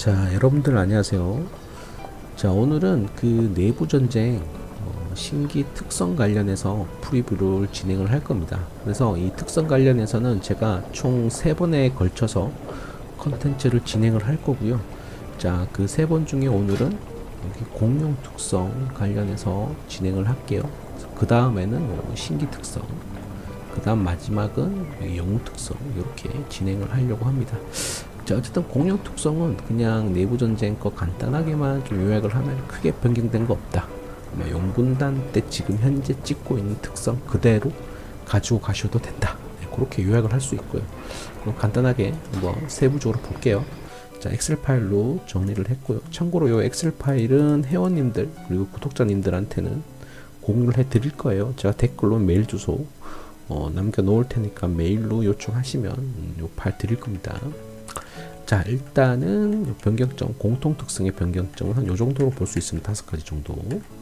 자, 여러분들 안녕하세요. 자, 오늘은 그 내부전쟁 신기 특성 관련해서 프리뷰를 진행을 할 겁니다. 그래서 이 특성 관련해서는 제가 총 3번에 걸쳐서 컨텐츠를 진행을 할 거고요. 자, 그 3번 중에 오늘은 여기 공룡 특성 관련해서 진행을 할게요. 그 다음에는 신기 특성, 그 다음 마지막은 영웅 특성, 이렇게 진행을 하려고 합니다. 자, 어쨌든 공룡 특성은 그냥 내부전쟁 거 간단하게만 좀 요약을 하면 크게 변경된 거 없다. 용군단 때 지금 현재 찍고 있는 특성 그대로 가지고 가셔도 된다. 네, 그렇게 요약을 할 수 있고요. 그럼 간단하게 한번 세부적으로 볼게요. 자, 엑셀 파일로 정리를 했고요. 참고로 이 엑셀 파일은 회원님들 그리고 구독자님들한테는 공유를 해 드릴 거예요. 제가 댓글로 메일 주소 남겨 놓을 테니까 메일로 요청하시면 이 파일 드릴 겁니다. 자, 일단은 변경점, 공통 특성의 변경점은 한 요 정도로 볼 수 있습니다. 5가지 정도.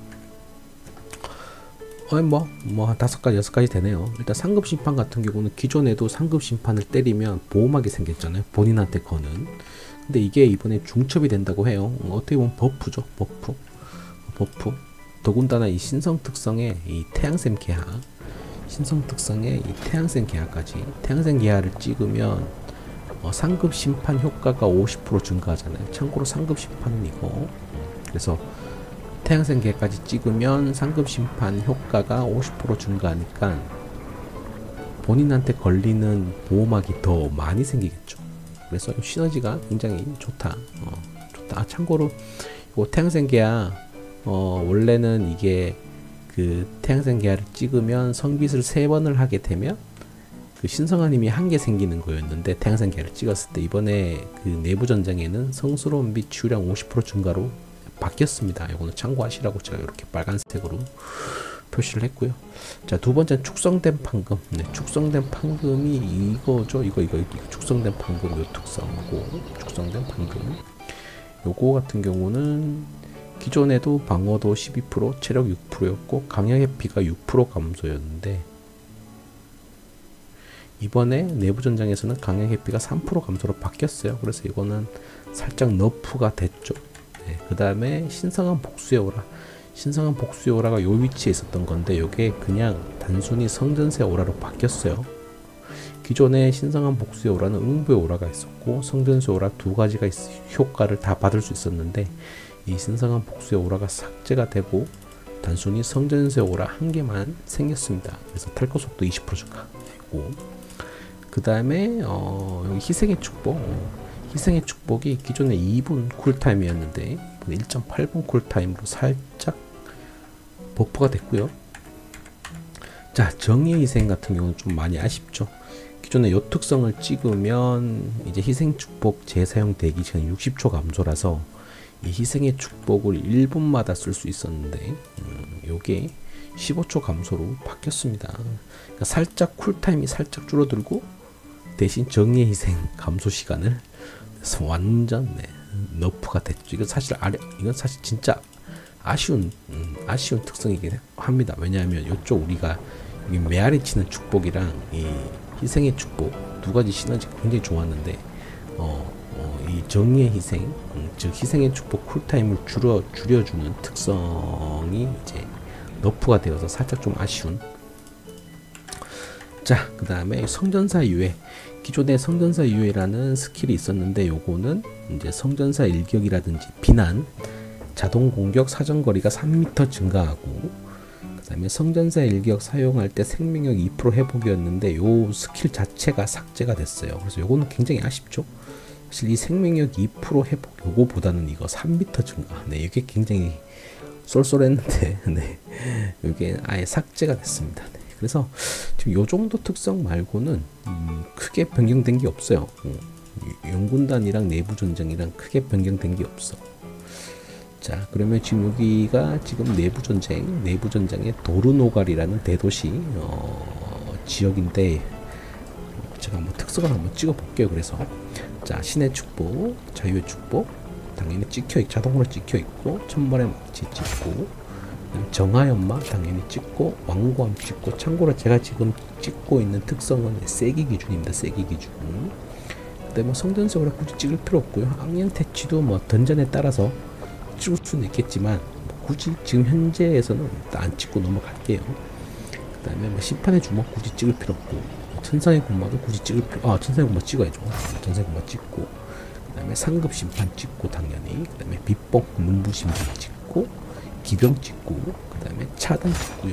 한 5가지, 6가지 되네요. 일단 상급 심판 같은 경우는 기존에도 상급 심판을 때리면 보호막이 생겼잖아요. 본인한테 거는. 근데 이게 이번에 중첩이 된다고 해요. 어떻게 보면 버프죠. 버프. 더군다나 이 신성 특성의 이 태양샘 계하, 신성 특성의 이 태양샘 계하까지, 태양샘 계하를 찍으면 상급 심판 효과가 50% 증가하잖아요. 참고로 상급 심판은 이거. 그래서 태양생 계까지 찍으면 상급 심판 효과가 50% 증가하니까 본인한테 걸리는 보호막이 더 많이 생기겠죠. 그래서 시너지가 굉장히 좋다. 좋다. 참고로 이 태양생 계야 원래는 이게 그 태양생 계야를 찍으면 성빛을 3번을 하게 되면 그 신성한 힘이 1개 생기는 거였는데 태양생 계를 찍었을 때 이번에 그 내부 전쟁에는 성스러운 빛 치유량 50% 증가로 바뀌었습니다. 이거는 참고하시라고 제가 이렇게 빨간색으로 표시를 했고요. 자, 두 번째는 축성된 판금. 네, 축성된 판금이 이거죠. 이거 축성된 판금 요 특성하고 축성된 판금. 요거 같은 경우는 기존에도 방어도 12%, 체력 6%였고 강약 회피가 6% 감소였는데 이번에 내부 전장에서는 강약 회피가 3% 감소로 바뀌었어요. 그래서 이거는 살짝 너프가 됐죠. 네, 그 다음에 신성한 복수의 오라. 신성한 복수의 오라가 요 위치에 있었던 건데 이게 그냥 단순히 성전세 오라로 바뀌었어요. 기존에 신성한 복수의 오라는 응부의 오라가 있었고 성전세 오라 2가지가 효과를 다 받을 수 있었는데 이 신성한 복수의 오라가 삭제가 되고 단순히 성전세 오라 1개만 생겼습니다. 그래서 탈거 속도 20% 증가되고 그 다음에 희생의 축복. 희생의 축복이 기존에 2분 쿨타임이었는데 1.8분 쿨타임으로 살짝 버프가 됐고요. 자, 정의의 희생 같은 경우는 좀 많이 아쉽죠. 기존에 이 특성을 찍으면 이제 희생 축복 재사용 대기 시간 60초 감소라서 이 희생의 축복을 1분마다 쓸 수 있었는데 요게 15초 감소로 바뀌었습니다. 그러니까 살짝 쿨타임이 살짝 줄어들고 대신 정의의 희생 감소 시간을 그래서 완전 너프가 됐죠. 이건 사실 진짜 아쉬운 특성이긴 합니다. 왜냐하면 이쪽 우리가 여기 메아리 치는 축복이랑 이 희생의 축복 2가지 시너지가 굉장히 좋았는데 이 정의의 희생, 즉 희생의 축복 쿨타임을 줄여주는 특성이 이제 너프가 되어서 살짝 좀 아쉬운. 자, 그 다음에 성전사 유해. 기존에 성전사 유해라는 스킬이 있었는데 요거는 이제 성전사 일격이라든지 비난, 자동 공격 사정거리가 3m 증가하고 그 다음에 성전사 일격 사용할 때 생명력 2% 회복이었는데 요 스킬 자체가 삭제가 됐어요. 그래서 요거는 굉장히 아쉽죠. 사실 이 생명력 2% 회복 요거보다는 이거 3m 증가. 네, 이게 굉장히 쏠쏠했는데 네, 이게 아예 삭제가 됐습니다. 네. 그래서 지금 요 정도 특성 말고는 크게 변경된 게 없어요. 용군단이랑 내부 전쟁이랑 크게 변경된 게 없어. 자, 그러면 지금 여기가 지금 내부 전쟁의 도르노갈이라는 대도시 지역인데 제가 한번 특성을 한번 찍어 볼게요. 그래서 자, 신의 축복, 자유의 축복 당연히 자동으로 찍혀 있고 천벌의 망치 찍고 정화연마 당연히 찍고 왕고함 찍고 참고로 제가 지금 찍고 있는 특성은 세기 기준입니다. 세기 기준. 근데 뭐 성전세오라 굳이 찍을 필요 없고요. 악령 퇴치도 뭐 던전에 따라서 찍을 수는 있겠지만 뭐 굳이 지금 현재에서는 일단 안 찍고 넘어갈게요. 그 다음에 뭐 심판의 주먹 굳이 찍을 필요 없고, 천상의 군마도 굳이 찍을 필요, 천상의 군마 찍어야죠. 천상의 군마 찍고, 그 다음에 상급 심판 찍고 당연히, 그 다음에 빛봉 눈부심판 찍고, 기병 찍고, 그 다음에 차단 찍고요.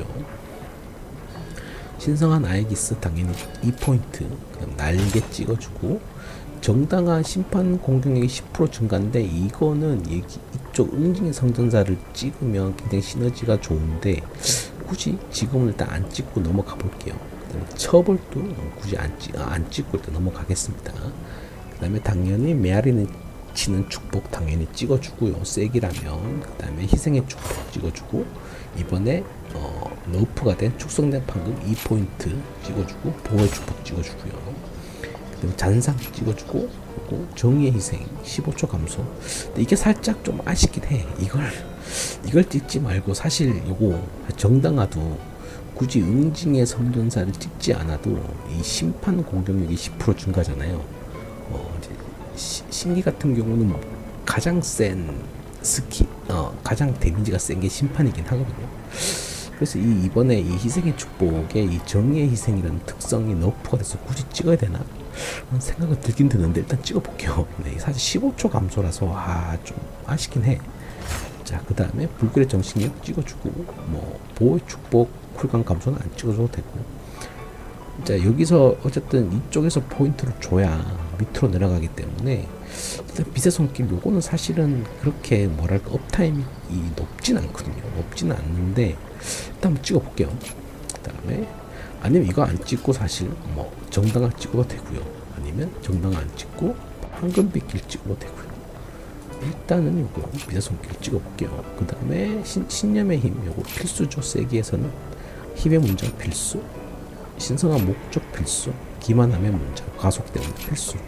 신성한 아에기스 당연히 2포인트, 그 다음 날개 찍어주고, 정당한 심판 공격력이 10% 증가인데 이거는 이쪽 응징의 성전사를 찍으면 굉장히 시너지가 좋은데 굳이 지금은 일단 안 찍고 넘어가 볼게요. 그 다음에 처벌도 굳이 안 찍고 일단 넘어가겠습니다. 그 다음에 당연히 메아리는 치는 축복 당연히 찍어주고요. 세기라면. 그 다음에 희생의 축복 찍어주고, 이번에 너프가 된 축성된 판금 2포인트 찍어주고, 보호의 축복 찍어주고요. 그리고 잔상 찍어주고, 그리고 정의의 희생 15초 감소. 근데 이게 살짝 좀 아쉽긴 해. 이걸 찍지 말고 사실 요거 정당화도 굳이 응징의 성전사를 찍지 않아도 이 심판 공격력이 10% 증가잖아요. 이제 신기 같은 경우는 가장 센 스킬, 가장 데미지가 센 게 심판이긴 하거든요. 그래서 이번에 이 희생의 축복에 이 정의의 희생이라는 특성이 너프가 돼서 굳이 찍어야 되나? 생각은 들긴 드는데 일단 찍어볼게요. 네, 사실 15초 감소라서 좀 아쉽긴 해. 자, 그 다음에 불길의 정신력 찍어주고, 뭐 보호의 축복 쿨감 감소는 안 찍어줘도 되고. 자, 여기서 어쨌든 이쪽에서 포인트를 줘야 밑으로 내려가기 때문에 일단 빛의 손길 요거는 사실은 그렇게 뭐랄까 업타임이 높진 않거든요. 높지는 않는데 일단 한번 찍어볼게요. 그 다음에 아니면 이거 안 찍고 사실 뭐 정당화 찍어도 되고요. 아니면 정당화 안 찍고 황금빛길 찍어도 되고요. 일단은 요거 빛의 손길 찍어볼게요. 그 다음에 신념의 힘 요거 필수죠. 세기에서는 힘의 문장 필수, 신성한 목적 필수, 기만함의 문장 가속 때문에 필수.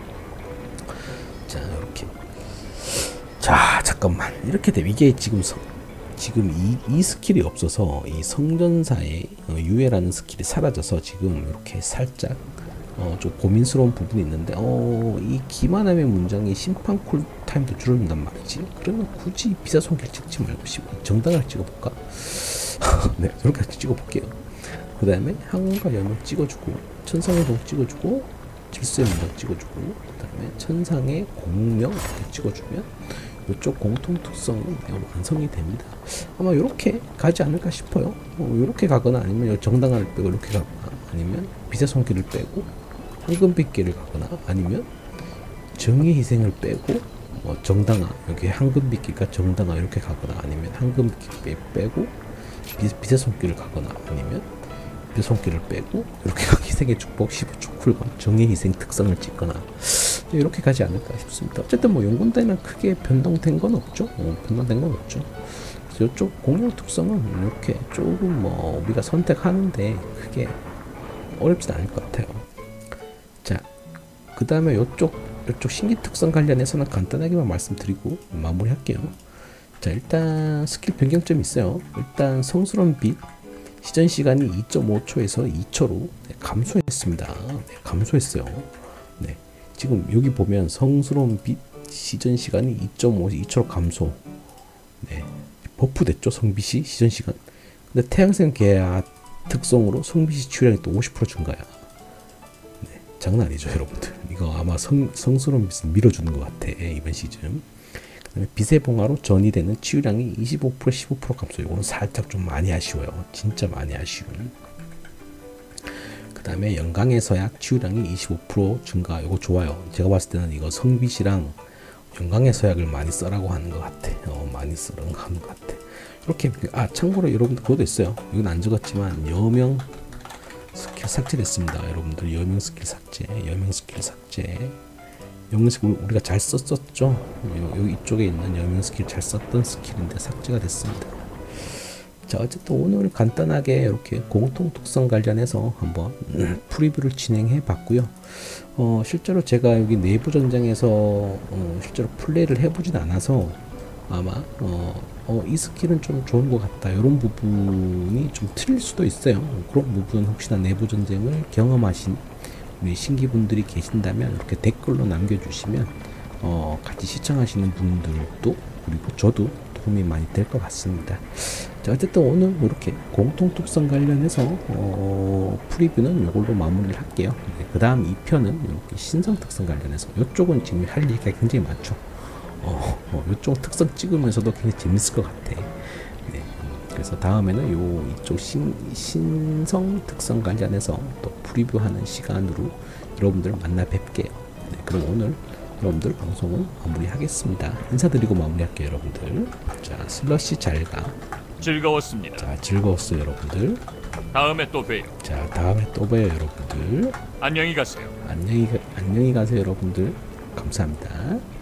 자, 이렇게. 자, 잠깐만. 이렇게 되면 이게 지금 이 스킬이 없어서 이 성전사의 유해라는 스킬이 사라져서 지금 이렇게 살짝 좀 고민스러운 부분이 있는데 이 기만함의 문장이 심판 쿨타임도 줄어든단 말이지. 그러면 굳이 비사 손길 찍지 말고 정당을 찍어볼까? 네, 이렇게 찍어볼게요. 그 다음에 항공과 여명 찍어주고, 천상의 동 찍어주고, 질서의 문장 찍어주고, 그 다음에 천상의 공명 이렇게 찍어주면 이쪽 공통 특성은 완성이 됩니다. 아마 이렇게 가지 않을까 싶어요. 이렇게 가거나 아니면 정당화를 빼고 이렇게 가거나 아니면 빛의 손길을 빼고 황금빛길을 가거나 아니면 정의 희생을 빼고 정당화, 여기 황금빛길과 정당화 이렇게 가거나 아니면 황금빛길 빼고 빛의 손길을 가거나 아니면 빛의 손길을 빼고 이렇게 희생의 축복 15초 쿨감 정의 희생 특성을 찍거나 이렇게 가지 않을까 싶습니다. 어쨌든 뭐 용군대는 크게 변동된 건 없죠. 변동된 건 없죠. 그래서 이쪽 공룡 특성은 이렇게 조금 뭐 우리가 선택하는데 크게 어렵진 않을 것 같아요. 자, 그 다음에 이쪽 신기 특성 관련해서는 간단하게만 말씀드리고 마무리할게요. 자, 일단 스킬 변경점이 있어요. 일단 성스러운 빛 시전 시간이 2.5초에서 2초로 감소했습니다. 감소했어요. 네, 지금 여기 보면 성스러운 빛 시전 시간이 2.5에서 2초로 감소. 네, 버프 됐죠. 성빛이 시전 시간. 근데 태양생 계야 특성으로 성빛이 치유량이 또 50% 증가야. 네, 장난 아니죠, 여러분들. 이거 아마 성스러운 빛을 밀어주는 것 같아, 이번 시즌. 그다음에 빛의 봉화로 전이되는 치유량이 25% 15% 감소. 이거는 살짝 좀 많이 아쉬워요. 진짜 많이 아쉬운. 그 다음에 영광의 서약 치유량이 25% 증가. 이거 좋아요. 제가 봤을 때는 이거 성빛이랑 영광의 서약을 많이 써라고 하는 것 같아. 많이 써라고 하는 것 같아. 이렇게. 참고로 여러분들 그것도 있어요. 이건 안 적었지만 여명 스킬 삭제됐습니다. 여러분들 여명 스킬 삭제, 여명 스킬 삭제. 여명 스킬 우리가 잘 썼었죠. 여기 이쪽에 있는 여명 스킬 잘 썼던 스킬인데 삭제가 됐습니다. 자, 어쨌든 오늘 간단하게 이렇게 공통 특성 관련해서 한번 프리뷰를 진행해 봤고요. 실제로 제가 여기 내부 전장에서 실제로 플레이를 해보진 않아서 아마 이 스킬은 좀 좋은 것 같다, 이런 부분이 좀 틀릴 수도 있어요. 그런 부분은 혹시나 내부 전쟁을 경험하신 우리 신기분들이 계신다면 이렇게 댓글로 남겨주시면 같이 시청하시는 분들도 그리고 저도 도움이 많이 될 것 같습니다. 자, 어쨌든 오늘 이렇게 공통특성 관련해서 프리뷰는 이걸로 마무리를 할게요. 네, 그 다음 2편은 이렇게 신성특성 관련해서 이쪽은 지금 할 얘기가 굉장히 많죠. 이쪽 특성 찍으면서도 굉장히 재밌을 것 같아. 네, 그래서 다음에는 이쪽 신성 특성 관련해서 또 프리뷰하는 시간으로 여러분들 만나 뵐게요. 네, 그럼 오늘 여러분들 방송을 마무리하겠습니다. 인사드리고 마무리할게요, 여러분들. 자, 슬러시 잘가. 즐거웠습니다. 자, 즐거웠어요, 여러분들. 다음에 또 봬요. 자, 다음에 또 봬요, 여러분들. 안녕히 가세요. 안녕히 가세요, 여러분들. 감사합니다.